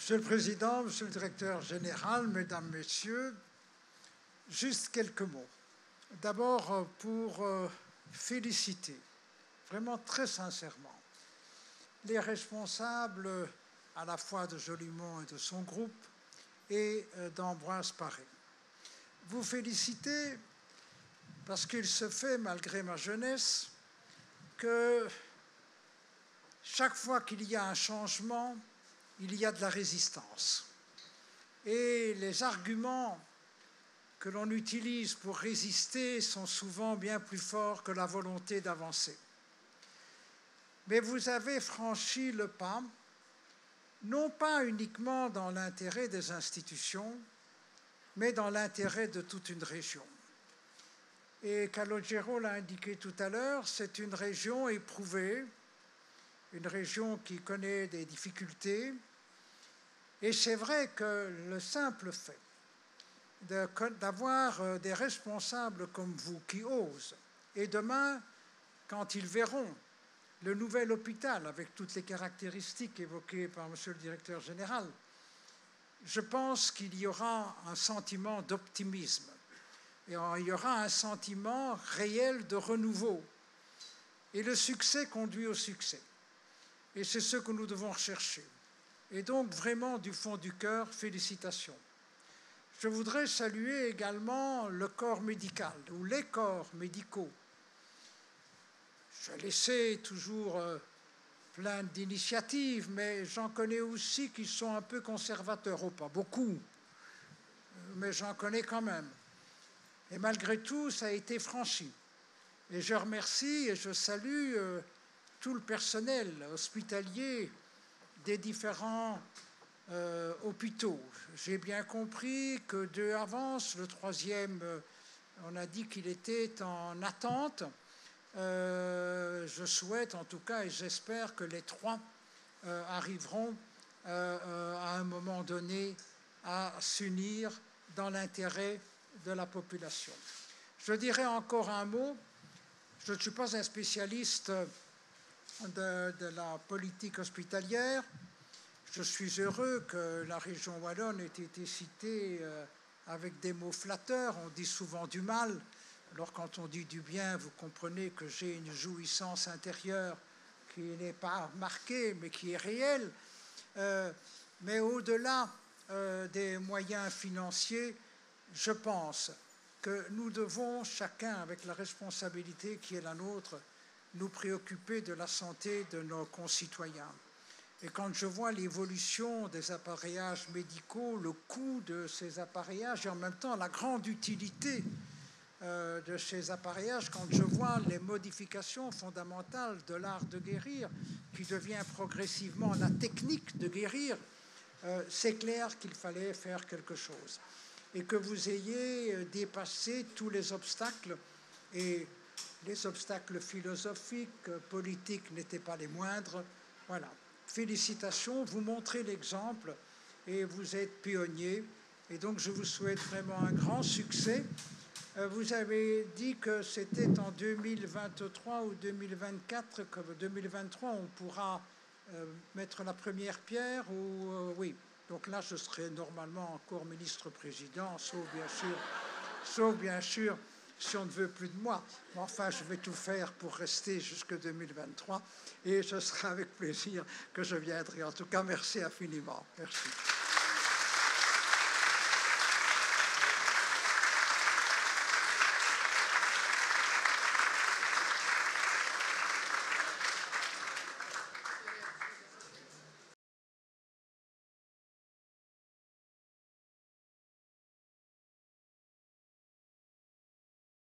Monsieur le Président, Monsieur le Directeur Général, Mesdames, Messieurs, juste quelques mots. D'abord, pour féliciter, vraiment très sincèrement, les responsables à la fois de Jolimont et de son groupe et d'Ambroise Paré. Vous féliciter parce qu'il se fait, malgré ma jeunesse, que chaque fois qu'il y a un changement, il y a de la résistance. Et les arguments que l'on utilise pour résister sont souvent bien plus forts que la volonté d'avancer. Mais vous avez franchi le pas, non pas uniquement dans l'intérêt des institutions, mais dans l'intérêt de toute une région. Et Calogero l'a indiqué tout à l'heure, c'est une région éprouvée, une région qui connaît des difficultés. Et c'est vrai que le simple fait d'avoir des responsables comme vous qui osent, et demain, quand ils verront le nouvel hôpital avec toutes les caractéristiques évoquées par Monsieur le Directeur Général, je pense qu'il y aura un sentiment d'optimisme et il y aura un sentiment réel de renouveau. Et le succès conduit au succès. Et c'est ce que nous devons rechercher. Et donc, vraiment, du fond du cœur, félicitations. Je voudrais saluer également le corps médical, ou les corps médicaux. Je laissé toujours plein d'initiatives, mais j'en connais aussi qui sont un peu conservateurs. Oh, pas beaucoup, mais j'en connais quand même. Et malgré tout, ça a été franchi. Et je remercie et je salue tout le personnel hospitalier des différents hôpitaux. J'ai bien compris que 2 avancent, le 3e, on a dit qu'il était en attente. Je souhaite en tout cas et j'espère que les 3 arriveront à un moment donné à s'unir dans l'intérêt de la population. Je dirais encore un mot. Je ne suis pas un spécialiste de la politique hospitalière. Je suis heureux que la région wallonne ait été citée avec des mots flatteurs. On dit souvent du mal. Alors quand on dit du bien, vous comprenez que j'ai une jouissance intérieure qui n'est pas marquée, mais qui est réelle. Mais au-delà des moyens financiers, je pense que nous devons, chacun avec la responsabilité qui est la nôtre, nous préoccuper de la santé de nos concitoyens. Et quand je vois l'évolution des appareillages médicaux, le coût de ces appareillages et en même temps la grande utilité de ces appareillages, quand je vois les modifications fondamentales de l'art de guérir, qui devient progressivement la technique de guérir, c'est clair qu'il fallait faire quelque chose. Et que vous ayez dépassé tous les obstacles, et les obstacles philosophiques, politiques n'étaient pas les moindres. Voilà. Félicitations, vous montrez l'exemple et vous êtes pionnier. Et donc, je vous souhaite vraiment un grand succès. Vous avez dit que c'était en 2023 ou 2024, que 2023, on pourra mettre la première pierre ou oui. Donc là, je serai normalement encore ministre-président, sauf bien sûr, si on ne veut plus de moi. Mais enfin, je vais tout faire pour rester jusqu'en 2023 et ce sera avec plaisir que je viendrai. En tout cas, merci infiniment. Merci.